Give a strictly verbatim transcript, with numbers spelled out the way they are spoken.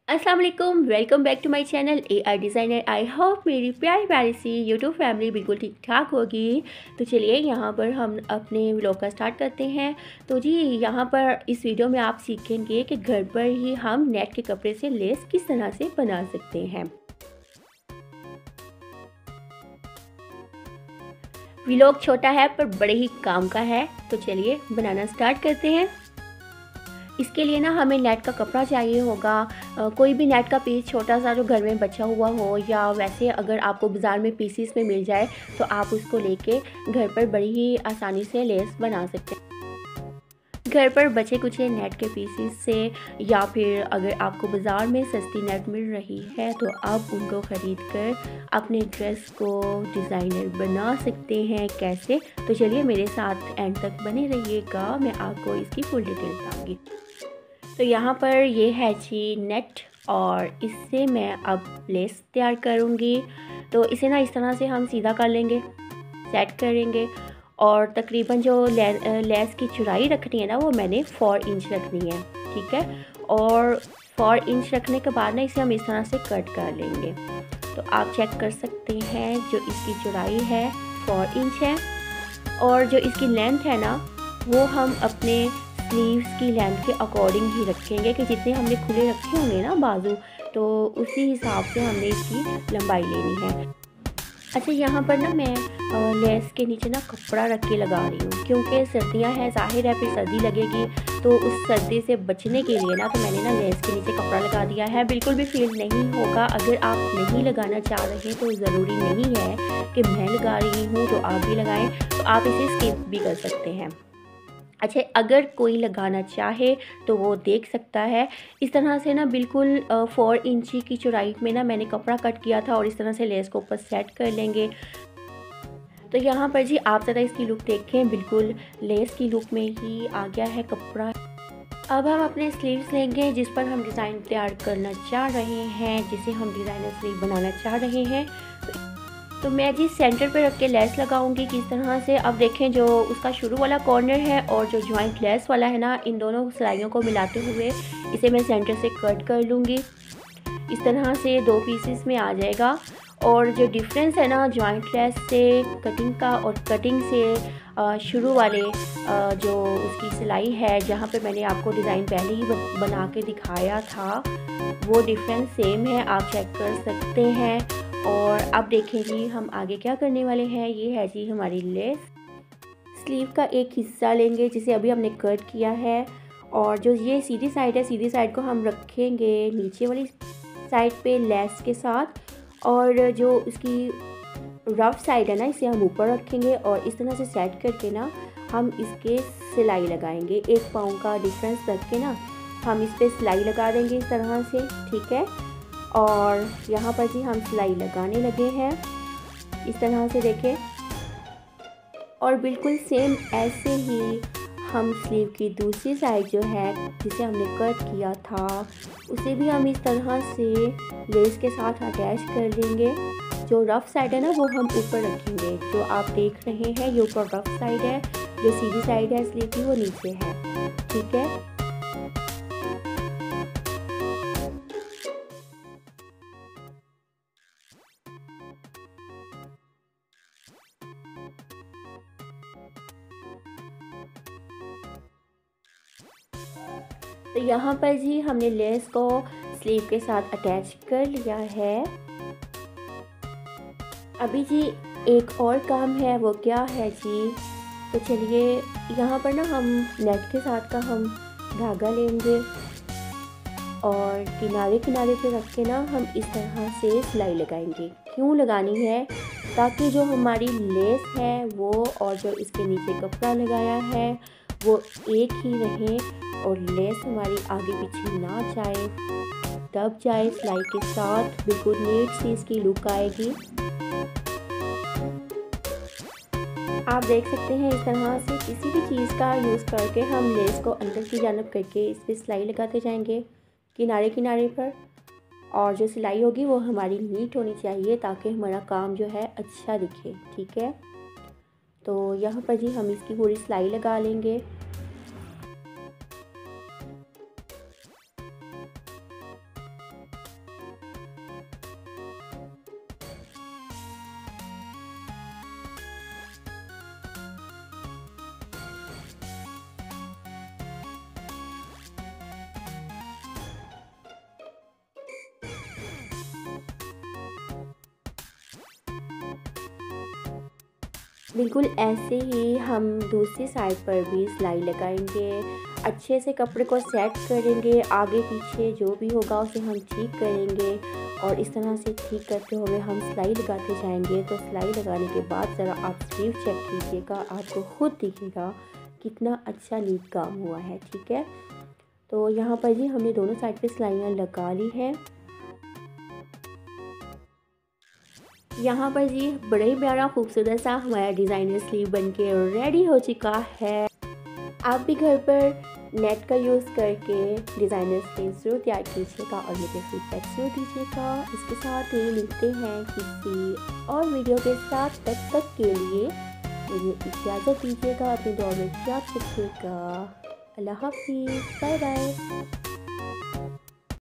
अस्सलाम वालेकुम, welcome back to my channel A R designer. I hope मेरी प्यारी प्यारी सी यूट्यूब फैमिली बिल्कुल ठीक ठाक होगी। तो चलिए यहाँ पर हम अपने व्लॉग का स्टार्ट करते हैं। तो जी यहाँ पर इस वीडियो में आप सीखेंगे कि घर पर ही हम नेट के कपड़े से लेस किस तरह से बना सकते हैं। व्लॉग छोटा है पर बड़े ही काम का है, तो चलिए बनाना स्टार्ट करते हैं। इसके लिए ना हमें नेट का कपड़ा चाहिए होगा। आ, कोई भी नेट का पीस छोटा सा जो घर में बचा हुआ हो, या वैसे अगर आपको बाज़ार में पीसीस में मिल जाए तो आप उसको लेके घर पर बड़ी ही आसानी से लेस बना सकते हैं। घर पर बचे कुचे नेट के पीसीस से, या फिर अगर आपको बाज़ार में सस्ती नेट मिल रही है तो आप उनको ख़रीद कर अपने ड्रेस को डिज़ाइनर बना सकते हैं। कैसे? तो चलिए मेरे साथ एंड तक बने रहिएगा, मैं आपको इसकी फुल डिटेल बताऊँगी। तो यहाँ पर ये है जी नेट, और इससे मैं अब लेस तैयार करूँगी। तो इसे ना इस तरह से हम सीधा कर लेंगे, सेट करेंगे, और तकरीबन जो ले, लेस की चौड़ाई रखनी है ना वो मैंने फोर इंच रखनी है, ठीक है। और फोर इंच रखने के बाद ना इसे हम इस तरह से कट कर लेंगे। तो आप चेक कर सकते हैं जो इसकी चौड़ाई है फोर इंच है, और जो इसकी लेंथ है ना वो हम अपने स्लीव्स की लेंथ के अकॉर्डिंग ही रखेंगे कि जितने हमने खुले रखे होंगे ना बाजू, तो उसी हिसाब से हमने इसकी लंबाई लेनी है। अच्छा, यहाँ पर ना मैं लेस के नीचे ना कपड़ा रख के लगा रही हूँ, क्योंकि सर्दियाँ हैं, जाहिर है फिर सर्दी लगेगी, तो उस सर्दी से बचने के लिए ना तो मैंने ना लेस के नीचे कपड़ा लगा दिया है। बिल्कुल भी फील नहीं होगा। अगर आप नहीं लगाना चाह रहे तो ज़रूरी नहीं है कि मैं लगा रही हूँ तो आप भी लगाएं, तो आप इसे स्किप भी कर सकते हैं। अच्छा, अगर कोई लगाना चाहे तो वो देख सकता है। इस तरह से ना बिल्कुल फोर इंची की चौड़ाई में ना मैंने कपड़ा कट किया था, और इस तरह से लेस को ऊपर सेट कर लेंगे। तो यहाँ पर जी आप ज़रा इसकी लुक देखें, बिल्कुल लेस की लुक में ही आ गया है कपड़ा। अब हम अपने स्लीव्स लेंगे जिस पर हम डिज़ाइन तैयार करना चाह रहे हैं, जिसे हम डिज़ाइनर स्लीव बनाना चाह रहे हैं। तो मैं जी सेंटर पे रख के लेस लगाऊंगी किस तरह से। अब देखें जो उसका शुरू वाला कॉर्नर है और जो जॉइंट लेस वाला है ना, इन दोनों सिलाइयों को मिलाते हुए इसे मैं सेंटर से कट कर लूँगी। इस तरह से दो पीसेस में आ जाएगा। और जो डिफरेंस है ना जॉइंट लेस से कटिंग का, और कटिंग से शुरू वाले जो उसकी सिलाई है, जहाँ पे मैंने आपको डिज़ाइन पहले ही बना के दिखाया था, वो डिफरेंस सेम है, आप चेक कर सकते हैं। और अब देखें जी हम आगे क्या करने वाले हैं। ये है जी हमारी लेस। स्लीव का एक हिस्सा लेंगे जिसे अभी हमने कट किया है, और जो ये सीधी साइड है, सीधी साइड को हम रखेंगे नीचे वाली साइड पे लेस के साथ, और जो इसकी रफ साइड है ना इसे हम ऊपर रखेंगे, और इस तरह से सेट करके ना हम इसके सिलाई लगाएंगे। एक पाँव का डिफरेंस रख के ना हम इस पर सिलाई लगा देंगे इस तरह से, ठीक है। और यहाँ पर जी हम सिलाई लगाने लगे हैं इस तरह से, देखें। और बिल्कुल सेम ऐसे ही हम स्लीव की दूसरी साइड जो है जिसे हमने कट किया था, उसे भी हम इस तरह से लेस के साथ अटैच कर लेंगे। जो रफ़ साइड है ना वो हम ऊपर रखेंगे। जो आप देख रहे हैं ये ऊपर रफ़ साइड है, जो सीधी साइड है स्लीव की वो नीचे है, ठीक है। तो यहाँ पर जी हमने लेस को स्लीव के साथ अटैच कर लिया है। अभी जी एक और काम है, वो क्या है जी, तो चलिए यहाँ पर ना हम नेट के साथ का हम धागा लेंगे, और किनारे किनारे पे रख के ना हम इस तरह से सिलाई लगाएंगे। क्यों लगानी है? ताकि जो हमारी लेस है वो, और जो इसके नीचे कपड़ा लगाया है वो एक ही रहे, और लेस हमारी आगे पीछे ना जाए, दब जाए सिलाई के साथ, बिल्कुल नीट सी इसकी लुक आएगी। आप देख सकते हैं इस तरह से किसी भी चीज़ का यूज़ करके हम लेस को अंदर की जानब करके इस पर सिलाई लगाते जाएंगे किनारे किनारे पर, और जो सिलाई होगी वो हमारी नीट होनी चाहिए ताकि हमारा काम जो है अच्छा दिखे, ठीक है। तो यहाँ पर जी हम इसकी पूरी सिलाई लगा लेंगे। बिल्कुल ऐसे ही हम दूसरी साइड पर भी सिलाई लगाएंगे। अच्छे से कपड़े को सेट करेंगे, आगे पीछे जो भी होगा उसे हम ठीक करेंगे और इस तरह से ठीक करते हुए हम सिलाई लगाते जाएंगे। तो सिलाई लगाने के बाद ज़रा आप स्लीव चेक कीजिएगा, आपको खुद दिखेगा कितना अच्छा नीट काम हुआ है। ठीक है, तो यहाँ पर जी हमने दोनों साइड पे सिलाइयाँ लगा ली हैं। यहाँ पर जी बड़ा ही प्यारा खूबसूरत सा हमारा डिज़ाइनर स्लीव बनके रेडी हो चुका है। आप भी घर पर नेट का यूज़ करके डिज़ाइनर स्लीव ज़रूर तैयार कीजिएगा और मुझे फीडबैक ज़रूर दीजिएगा। इसके साथ ही मिलते हैं किसी और वीडियो के साथ, तब तक के लिए मुझे इजाज़त दीजिएगा। अपनी दुआ में याद रखिएगा। अल्लाह हाफिज़, बाय बाय।